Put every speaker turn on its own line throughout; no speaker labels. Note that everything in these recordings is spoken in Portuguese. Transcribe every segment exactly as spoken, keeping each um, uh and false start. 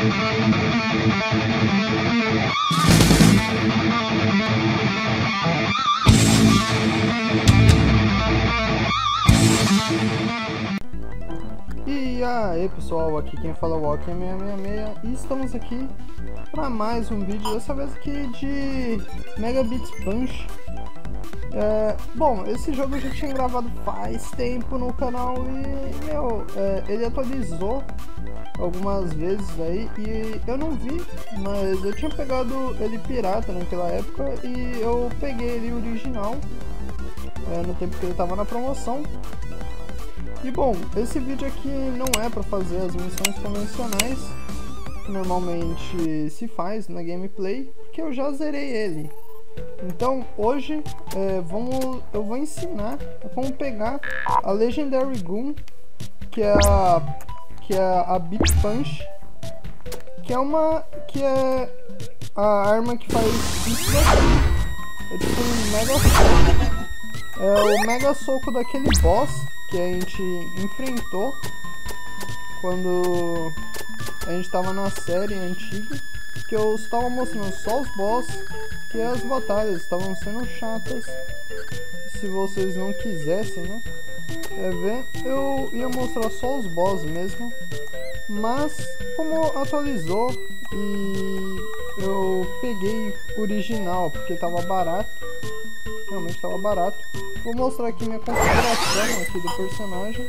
E aí pessoal, aqui quem fala é o Walker seiscentos e sessenta e seis e estamos aqui para mais um vídeo, dessa vez aqui de Mega Beats Punch. É, bom, esse jogo eu já tinha gravado faz tempo no canal e meu, é, ele atualizou algumas vezes aí e eu não vi, mas eu tinha pegado ele pirata naquela época e eu peguei ele original é, no tempo que ele estava na promoção. E bom, esse vídeo aqui não é para fazer as missões convencionais que normalmente se faz na gameplay, porque eu já zerei ele. Então hoje é, vamos, eu vou ensinar como pegar a Legendary Gun, que é a, que é a Beat Punch, que é uma que é a arma que faz isso daqui. É tipo um mega soco. É o mega soco daquele boss que a gente enfrentou quando a gente estava na série antiga, que eu estava mostrando só os boss, que as batalhas estavam sendo chatas. Se vocês não quisessem, né, é ver, eu ia mostrar só os boss mesmo, mas como atualizou e eu peguei original porque estava barato, realmente estava barato. Vou mostrar aqui minha configuração aqui do personagem.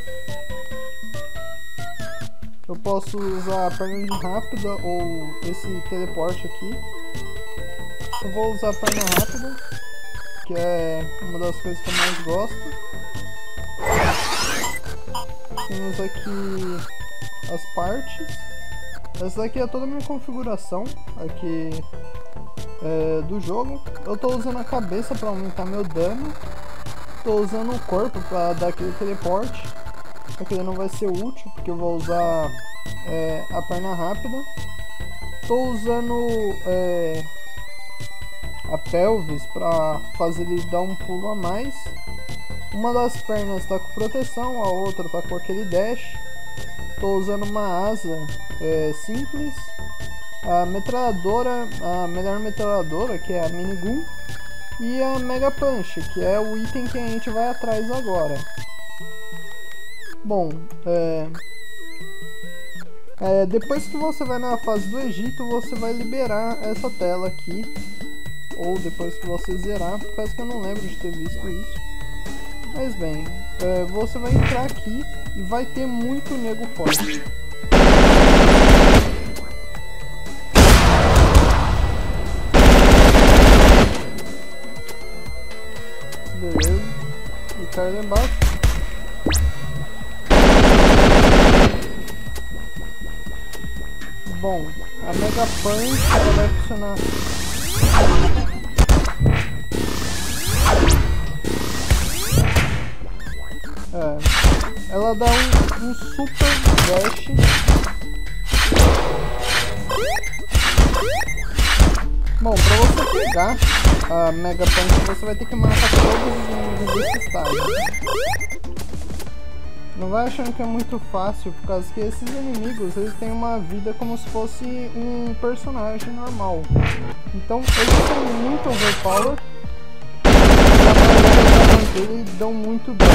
Eu posso usar a perna de rápida ou esse teleporte aqui. Eu vou usar a perna rápida, que é uma das coisas que eu mais gosto. Temos aqui as partes. Essa daqui é toda a minha configuração aqui é, do jogo. Eu estou usando a cabeça para aumentar meu dano. Estou usando o corpo para dar aquele teleporte. Aquele não vai ser útil porque eu vou usar é, a perna rápida. Estou usando é, a pelvis para fazer ele dar um pulo a mais. Uma das pernas está com proteção, a outra está com aquele dash. Estou usando uma asa é, simples. A metralhadora, a melhor metralhadora, que é a Minigun. E a Mega Punch, que é o item que a gente vai atrás agora. Bom, é... É, depois que você vai na fase do Egito, você vai liberar essa tela aqui. Ou depois que você zerar, parece que eu não lembro de ter visto isso. Mas bem, é, você vai entrar aqui e vai ter muito nego forte. Beleza, e cai lá embaixo. Bom, a Mega Punch ela vai funcionar. É, ela dá um, um super dash. Bom, pra você pegar a Mega Punch, você vai ter que matar todos os inimigos desse estágio. Não vai achando que é muito fácil, por causa que esses inimigos eles têm uma vida como se fosse um personagem normal. Então eles são muito overpowered e a maioria deles dão muito dano.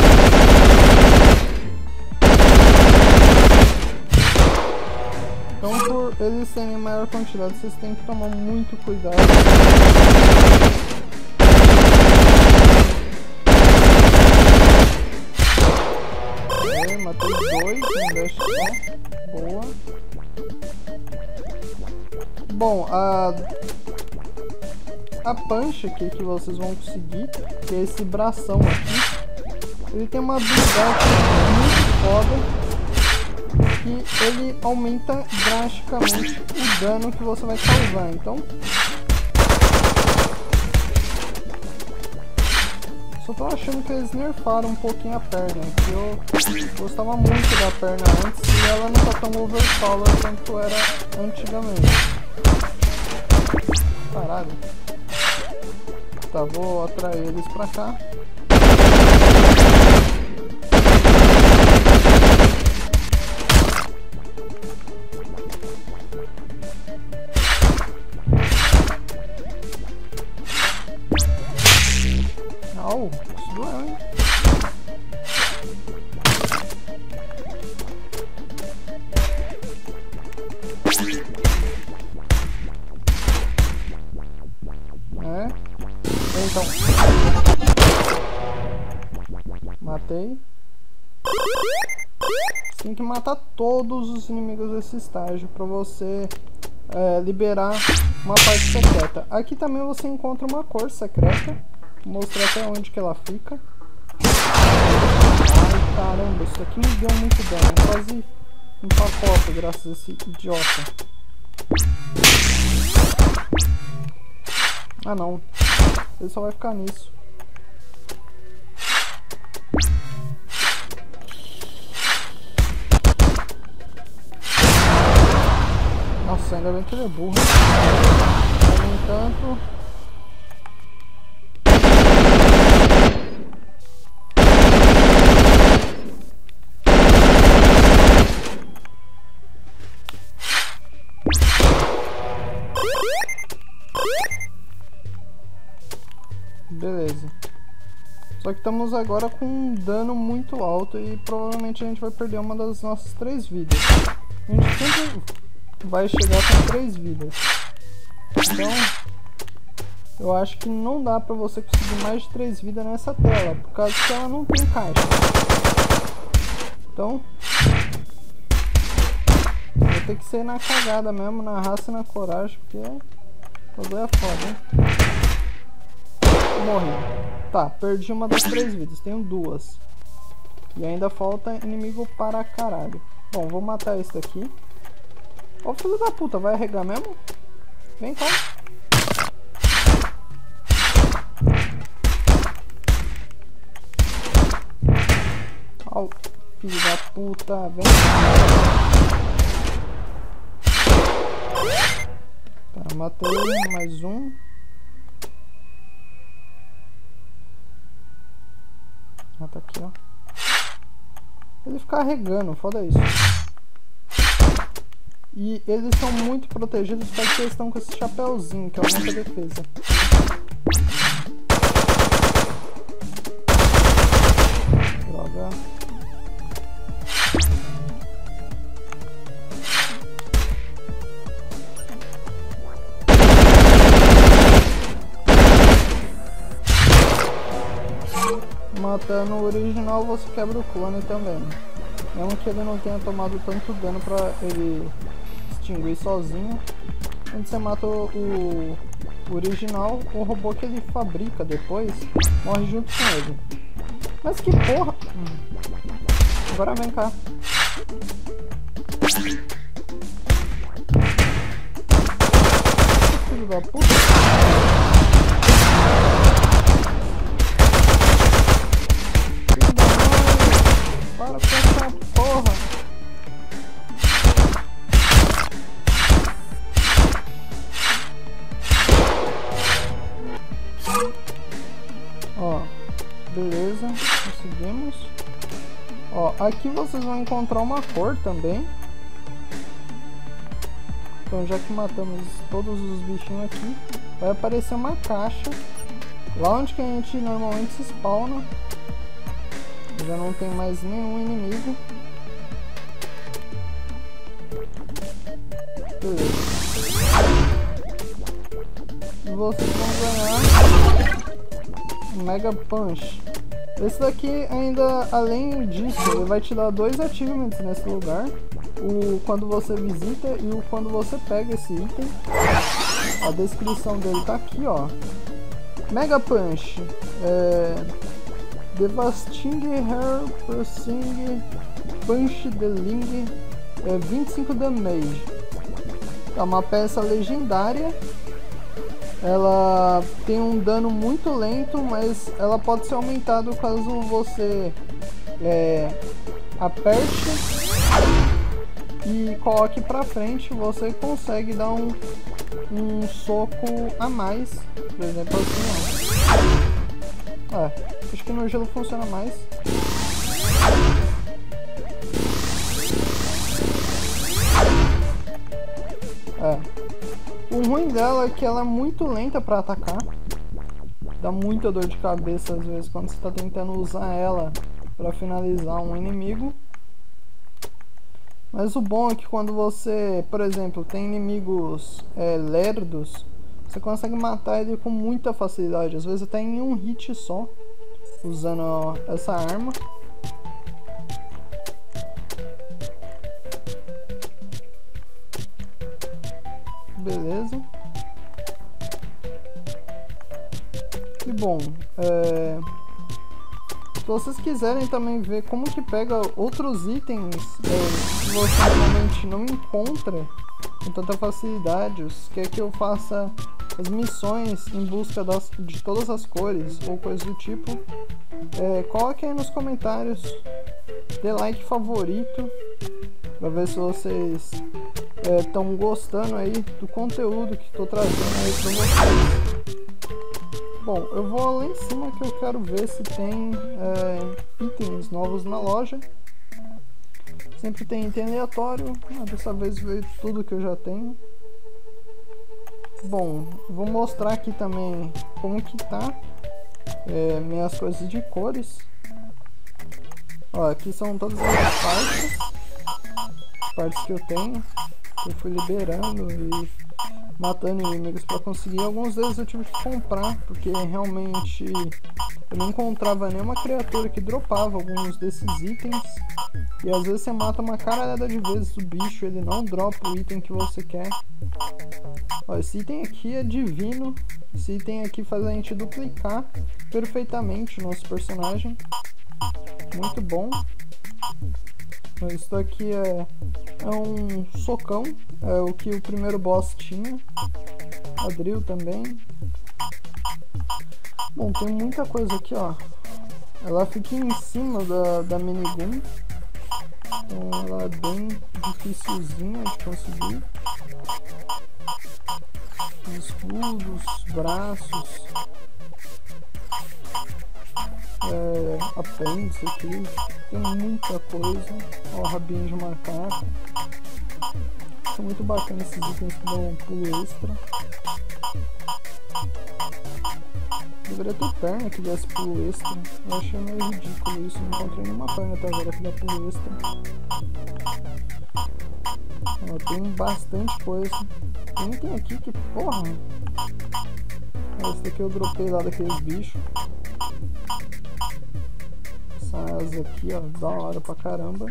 Então por eles terem maior quantidade, vocês têm que tomar muito cuidado. É, matei dois, um dash só. Boa. Bom, a, a punch aqui que vocês vão conseguir, que é esse bração aqui, ele tem uma habilidade muito foda. E ele aumenta drasticamente o dano que você vai causar. Então, só tô achando que eles nerfaram um pouquinho a perna, que eu gostava muito da perna antes e ela não tá tão overpowered quanto era antigamente. Caralho. Tá, vou atrair eles pra cá. Au, isso doeu, hein? É. Então. Matei. Você tem que matar todos os inimigos desse estágio para você é, liberar uma parte secreta. Aqui também você encontra uma cor secreta. Vou mostrar até onde que ela fica. Ai, caramba, isso aqui me deu muito dano. Quase empacota graças a esse idiota. Ah não, ele só vai ficar nisso. Nossa, ainda bem que ele é burro. No entanto... Beleza. Só que estamos agora com um dano muito alto e provavelmente a gente vai perder uma das nossas três vidas. A gente sempre vai chegar com três vidas. Então, eu acho que não dá pra você conseguir mais de três vidas nessa tela, por causa que ela não tem caixa. Então, vai ter que ser na cagada mesmo, na raça e na coragem, porque o bagulho é foda, hein? Morri. Tá, perdi uma das três vidas, tenho duas. E ainda falta inimigo para caralho. Bom, vou matar esse daqui. Ô filho da puta, vai arregar mesmo? Vem cá. Ó, filho da puta, vem cá. Tá, matei mais um. Ah, tá aqui, ó. Ele fica carregando, foda isso. E eles são muito protegidos porque eles estão com esse chapéuzinho, que aumenta a defesa. Droga. Matando o original, você quebra o clone também. Mesmo que ele não tenha tomado tanto dano pra ele extinguir sozinho. Quando você mata o, o original, o robô que ele fabrica depois morre junto com ele. Mas que porra! Hum. Agora vem cá. Filho da puta! Para com essa porra! Ó, beleza, conseguimos. Ó, aqui vocês vão encontrar uma cor também. Então, já que matamos todos os bichinhos aqui, vai aparecer uma caixa lá onde que a gente normalmente se spawna. Já não tem mais nenhum inimigo. Beleza. E vocês vão ganhar um Mega Punch. Esse daqui ainda, além disso, ele vai te dar dois achievements nesse lugar. O quando você visita e o quando você pega esse item. A descrição dele tá aqui, ó. Mega Punch. É... Devasting Hair Pressing Punch Deling é vinte e cinco damage. É uma peça legendária. Ela tem um dano muito lento, mas ela pode ser aumentada caso você é, aperte e coloque pra frente. Você consegue dar um, um soco a mais, por exemplo assim, ó. É, acho que no gelo funciona mais. É. O ruim dela é que ela é muito lenta para atacar. dá muita dor de cabeça às vezes quando você está tentando usar ela para finalizar um inimigo. Mas o bom é que quando você, por exemplo, tem inimigos é, lerdos, você consegue matar ele com muita facilidade, às vezes até em um hit só, usando ó, essa arma. Beleza. E bom, é... se vocês quiserem também ver como que pega outros itens é, que você normalmente não encontra com tanta facilidade, se quer que eu faça as missões em busca das, de todas as cores ou coisa do tipo, é, coloque aí nos comentários, dê like favorito para ver se vocês estão é, gostando aí do conteúdo que estou trazendo aí para vocês. Bom, eu vou lá em cima que eu quero ver se tem é, itens novos na loja. Sempre tem item aleatório, mas dessa vez veio tudo que eu já tenho. Bom, vou mostrar aqui também como que tá é, minhas coisas de cores. Ó, aqui são todas as partes, partes que eu tenho, que eu fui liberando e matando inimigos para conseguir. Alguns deles eu tive que comprar, porque realmente eu não encontrava nenhuma criatura que dropava alguns desses itens. E às vezes você mata uma caralhada de vezes o bicho, ele não dropa o item que você quer. Ó, esse item aqui é divino. Esse item aqui faz a gente duplicar perfeitamente o nosso personagem. Muito bom. Isso daqui é, é um socão, é o que o primeiro boss tinha. A drill também. Bom, tem muita coisa aqui, ó. Ela fica em cima da, da minigun. Então ela é bem dificilzinha de conseguir. Escudos, braços. É, apêndice aqui, tem muita coisa. Ó, rabinho de macaco. São muito bacanas esses itens que dão um pulo extra. Deveria ter perna que desse pulo extra. Eu achei meio ridículo isso, não encontrei nenhuma perna até agora que dá pulo extra. Ó, tem bastante coisa. Tem item aqui que, porra! Esse daqui eu dropei lá daqueles bichos. Essas aqui, ó, da hora pra caramba.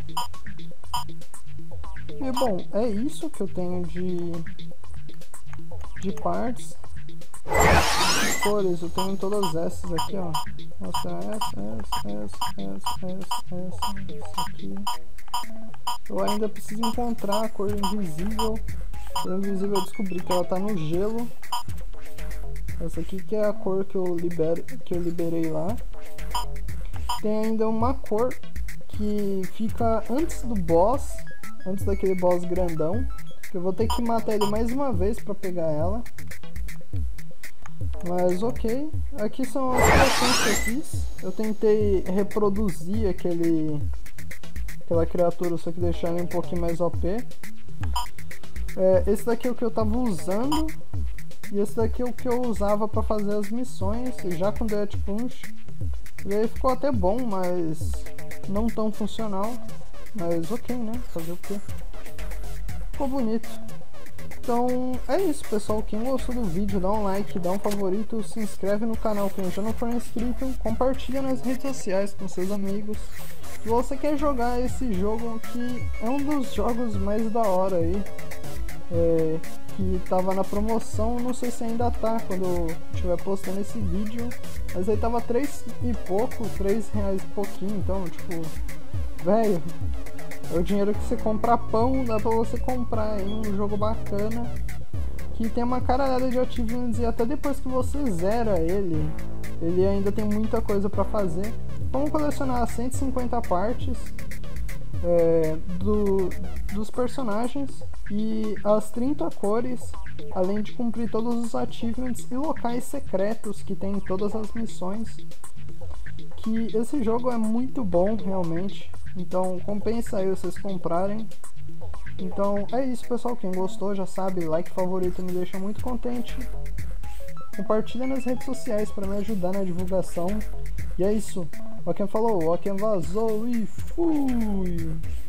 E bom, é isso que eu tenho de de partes. De cores, eu tenho todas essas aqui, ó. Nossa, essa, essa, essa, essa, essa, essa, essa aqui. Eu ainda preciso encontrar a cor invisível. A cor invisível eu descobri que ela tá no gelo. Essa aqui que é a cor que eu libero, que eu liberei lá. Tem ainda uma cor que fica antes do boss, antes daquele boss grandão, que eu vou ter que matar ele mais uma vez para pegar ela. Mas ok, aqui são as criações que eu fiz. Eu tentei reproduzir aquele, aquela criatura, só que deixar ele um pouquinho mais O P. É, esse daqui é o que eu tava usando, e esse daqui é o que eu usava para fazer as missões, já com Death Punch. E aí ficou até bom, mas não tão funcional. Mas ok, né? Fazer o que? Ficou bonito. Então é isso, pessoal. Quem gostou do vídeo, dá um like, dá um favorito, se inscreve no canal quem já não for inscrito, compartilha nas redes sociais com seus amigos. Se você quer jogar esse jogo, que é um dos jogos mais da hora aí, é, que tava na promoção, não sei se ainda tá quando eu estiver postando esse vídeo, mas aí tava três e pouco, três reais e pouquinho, então tipo, velho, é o dinheiro que você compra pão, dá pra você comprar aí um jogo bacana, que tem uma caralhada de achievements e até depois que você zera ele, ele ainda tem muita coisa pra fazer. Vamos colecionar cento e cinquenta partes é, do, dos personagens e as trinta cores, além de cumprir todos os achievements e locais secretos que tem em todas as missões. Que esse jogo é muito bom realmente, então compensa aí vocês comprarem. Então é isso, pessoal, quem gostou já sabe, like favorito me deixa muito contente. compartilha nas redes sociais para me ajudar na divulgação. E é isso. O Waken falou, o Waken vazou e fui!